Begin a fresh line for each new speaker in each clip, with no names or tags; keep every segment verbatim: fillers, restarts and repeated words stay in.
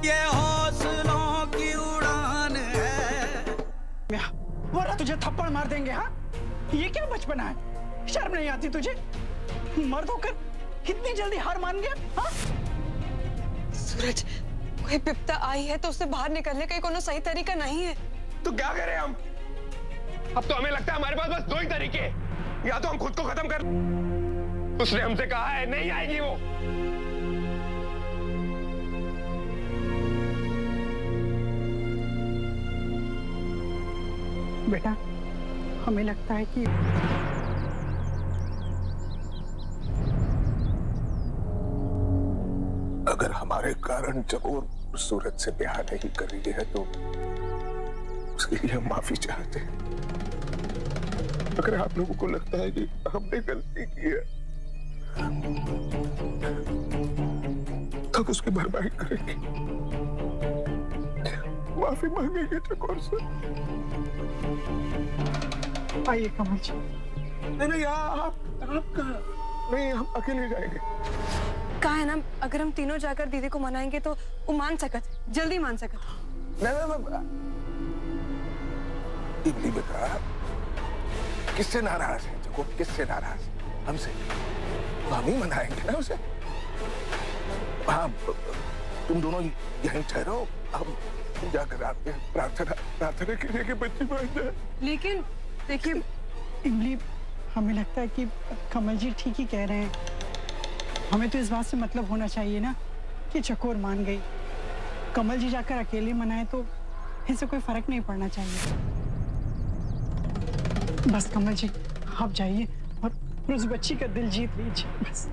ये हौसलों की उड़ान है।
वरना तुझे थप्पड़ मार देंगे। हाँ, ये क्या बचपना है? शर्म नहीं आती तुझे? मर्द होकर इतनी जल्दी हार मान गया? हाँ?
सूरज, कोई विपदा आई है तो उससे बाहर निकलने का कोई सही तरीका नहीं है।
तो क्या करें हम? अब तो हमें लगता है हमारे पास बस दो ही तरीके, या तो हम खुद को खत्म कर। उसने हमसे कहा है नहीं आएगी वो।
बेटा, हमें लगता है कि
अगर हमारे कारण चकोर सूरज से ब्याह नहीं कर रही है तो उसके लिए हम माफी चाहते हैं। अगर आप लोगों को लगता है कि हमने गलती की है तब उसकी भरपाई करेंगे, माफी मांगेंगे चकोर से।
आइए कमल जी।
नहीं नहीं आप आप कहाँ? नहीं, हम अकेले जाएंगे।
कहा है ना, अगर हम तीनों जाकर दीदी को मनाएंगे तो वो मान सकत, जल्दी मान सकत।
नहीं नहीं इमली बेटा, किससे नाराज है चकोर? किससे नाराज? हमसे। तो हम ही मनाएंगे ना उसे। हाँ, तुम दोनों यहीं ठहरो, हम जाकर आपके प्रार्थना प्रार्थना के लिए कि बच्ची मान जाए।
लेकिन देखिए
इमली, हमें लगता है कि कमल जी ठीक ही कह रहे हैं। हमें तो इस बात से मतलब होना चाहिए ना कि चकोर मान गई। कमल जी जाकर अकेले मनाए तो इससे कोई फर्क नहीं पड़ना चाहिए। बस कमल जी, आप जाइए और उस बच्ची का दिल जीत लीजिए बस।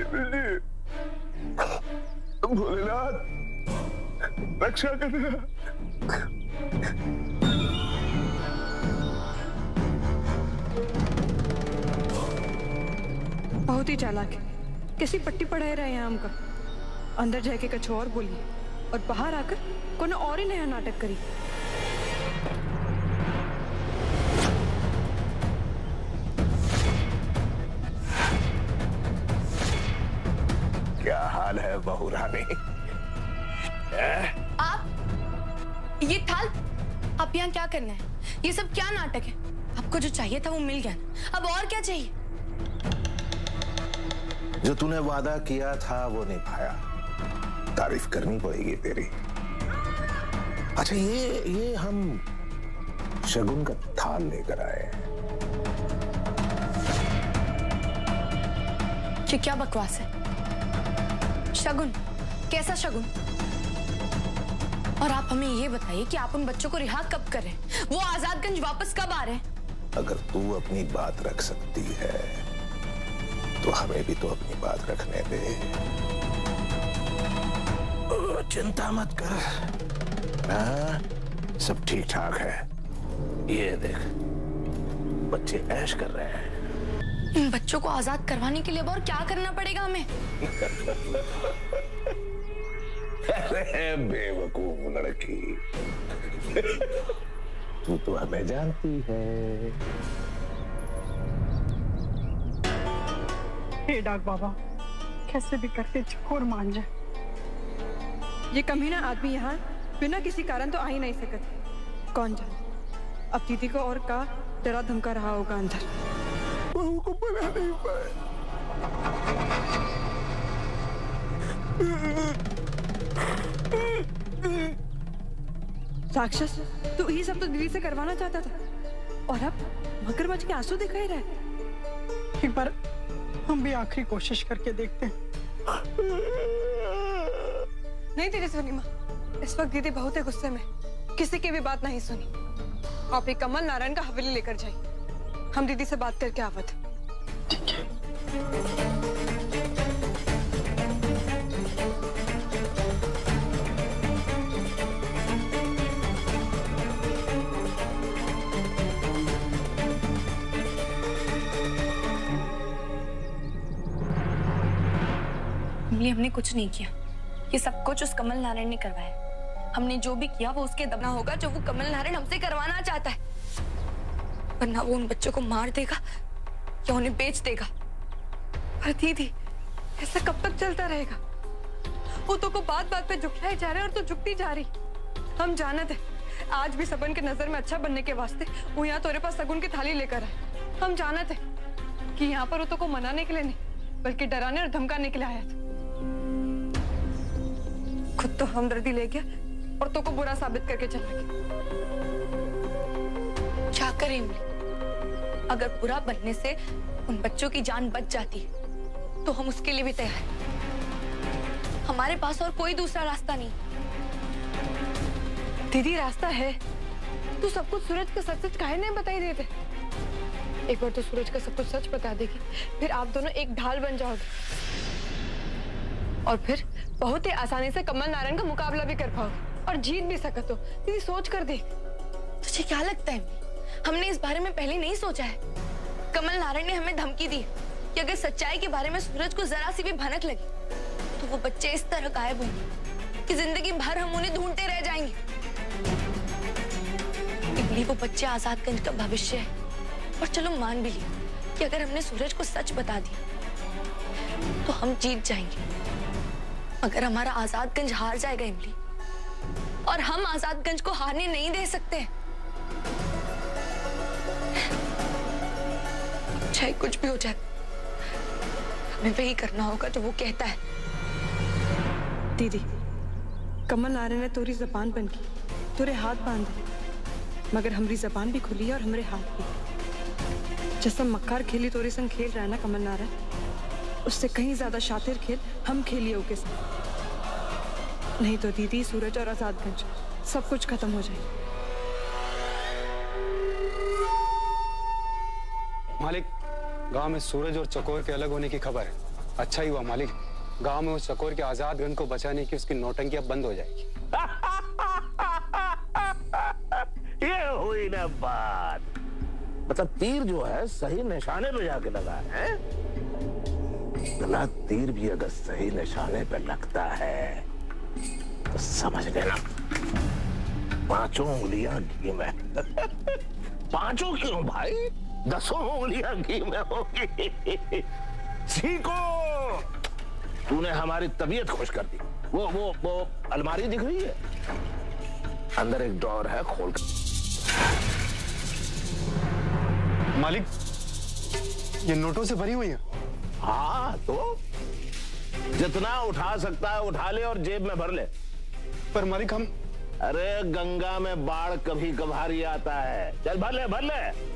भोलेनाथ रक्षा करना।
बहुत ही चालाक है, किसी पट्टी पढ़ाए रहे हैं हमका। अंदर जाके कुछ और बोली और बाहर आकर कोई और ही नया नाटक करी।
क्या हाल है बहू रानी?
आप ये थाल, आप यहाँ क्या करना है? ये सब क्या नाटक है? आपको जो चाहिए था वो मिल गया ना, अब और क्या चाहिए?
जो तूने वादा किया था वो निभाया, तारीफ करनी पड़ेगी तेरी। अच्छा, ये ये हम शगुन का थाल लेकर आए हैं।
ये क्या बकवास है? शगुन? कैसा शगुन? और आप हमें ये बताइए कि आप उन बच्चों को रिहा कब कर रहे हैं? वो आजादगंज वापस कब आ रहे हैं?
अगर तू अपनी बात रख सकती है तो हमें भी तो अपनी बात रखने दे। ओ, चिंता मत कर, हाँ, सब ठीक ठाक है। ये देख, बच्चे ऐश कर रहे हैं।
इन बच्चों को आजाद करवाने के लिए अब और क्या करना पड़ेगा हमें?
अरे बेवकूफ लड़की, तू तो हमें जानती है।
हे डाक बाबा, कैसे भी करके चकोर मान जाए।
ये कमीना आदमी यहाँ बिना किसी कारण तो आ ही नहीं सकता। कौन जाने अब दीदी को और का डरा धमका रहा होगा अंदर।
बहू को बना नहीं पाए।
राक्षस, तू ये सब तो दीदी से करवाना चाहता था और अब मगरमच्छ के आंसू दिखाई रहे।
एक बार हम भी आखिरी कोशिश करके देखते हैं।
नहीं तेरी सुनी माँ, इस वक्त दीदी बहुत है गुस्से में, किसी की भी बात नहीं सुनी। आप एक कमल नारायण का हवेली लेकर जाइए, हम दीदी से बात करके आवत।
ठीक है।
हमने कुछ नहीं किया, ये सब कुछ उस कमल नारायण ने करवाया। हमने जो भी किया वो उसके दबना होगा जो वो कमल नारायण हमसे करवाना चाहता है, वरना वो उन बच्चों को मार देगा या उन्हें बेच देगा।
पर दीदी, ऐसा कब तक चलता रहेगा? वो तो को बात बात पे झुकलाई जा रहे और तू झुकती जा रही। हम जानत है आज भी सबन के नजर में अच्छा बनने के वास्ते वो यहाँ तेरे पास सगुन की थाली लेकर आए। हम जानत है कि यहाँ पर वो तो को मनाने के लिए नहीं बल्कि डराने और धमकाने के लिए आया था। खुद तो हमदर्दी ले गया और तो को बुरा साबित करके चला गया।
क्या करें इमली, अगर बुरा बनने से उन बच्चों की जान बच जाती है तो हम उसके लिए भी तैयार हैं। हमारे पास और कोई दूसरा रास्ता नहीं।
दीदी रास्ता है, तू सब कुछ सूरज को सच सच काहे नहीं बताई देते। एक बार तो सूरज का सब कुछ सच बता देगी, फिर आप दोनों एक ढाल बन जाओगे और फिर बहुत ही आसानी से कमल नारायण का मुकाबला भी कर पाओगे और जीत भी सकते हो। दीदी सोच कर देख।
तुझे क्या लगता है हमने इस बारे में पहले नहीं सोचा है? कमल नारायण ने हमें धमकी दी कि अगर सच्चाई के बारे में सूरज को जरा सी भी भनक लगी तो वो बच्चे इस तरह गायब होंगे कि जिंदगी भर हम उन्हें ढूंढते रह जाएंगे। इमली, वो बच्चे आजादगंज का भविष्य है। और चलो मान भी लिया कि अगर हमने सूरज को सच बता दिया तो हम जीत जाएंगे, मगर हमारा आजादगंज हार जाएगा इमली, और हम आजादगंज को हारने नहीं दे सकते। चाहे कुछ भी हो जाए हमें वही करना होगा जो वो कहता है।
दीदी, कमल नारायण ने तोरी जबान बन की तोरे हाथ बांधे, मगर हमारी जबान भी खुली है और हमारे हाथ भी। जैसा मक्कार खेली तोरे संग खेल रहा है ना कमल नारायण, उससे कहीं ज्यादा शातिर खेल हम खेलिए ओके संग। नहीं तो दीदी, सूरज और आजादगंज सब कुछ खत्म हो जाएगा।
मालिक, गांव में सूरज और चकोर के अलग होने की खबर है। अच्छा ही हुआ मालिक, गांव में उस चकोर के आजादगंज को बचाने की उसकी नौटंकी अब बंद हो जाएगी।
ये हुई ना बात। मतलब तीर जो है सही निशाने पे जाके लगा है। गला तीर भी अगर सही निशाने पे लगता है तो समझ लेना पांचों उंगलियां घी में। पांचों क्यों भाई, दसों उंगलियां घी में होगी। सीखो, तूने हमारी तबीयत खुश कर दी। वो वो वो अलमारी दिख रही है, अंदर एक ड्रॉर है, खोल कर।
मालिक, ये नोटों से भरी हुई है।
हाँ तो जितना उठा सकता है उठा ले और जेब में भर ले।
पर मालिक हम,
अरे गंगा में बाढ़ कभी कभारी आता है। चल भर ले भर ले।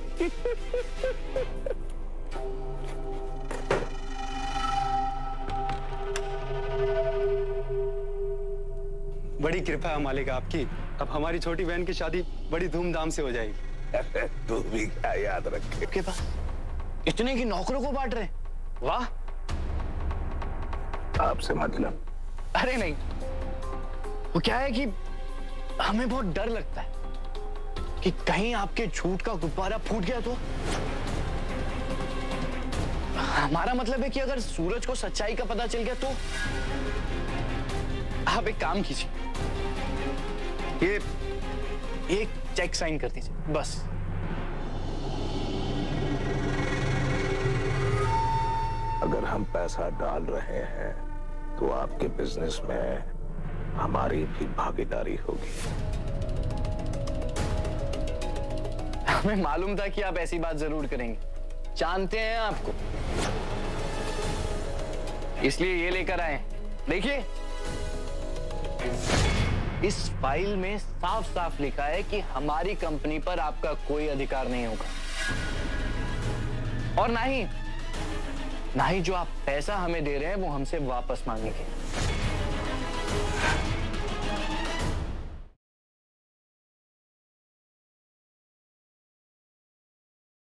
बड़ी कृपा है मालिक आपकी। अब हमारी छोटी बहन की शादी बड़ी धूमधाम से हो जाएगी।
तू भी क्या याद रखे।
के पास इतने की नौकरों को बांट रहे। वाह।
आपसे मतलब?
अरे नहीं, वो क्या है कि हमें बहुत डर लगता है कि कहीं आपके झूठ का गुब्बारा फूट गया तो। हमारा मतलब है कि अगर सूरज को सच्चाई का पता चल गया तो। आप एक काम कीजिए, ये एक चेक साइन कर दीजिए बस।
अगर हम पैसा डाल रहे हैं तो आपके बिजनेस में हमारी भी भागीदारी होगी।
हमें मालूम था कि आप ऐसी बात जरूर करेंगे, जानते हैं आपको, इसलिए ये लेकर आए। देखिए, इस फाइल में साफ साफ लिखा है कि हमारी कंपनी पर आपका कोई अधिकार नहीं होगा, और ना ही ना ही जो आप पैसा हमें दे रहे हैं वो हमसे वापस मांगेंगे।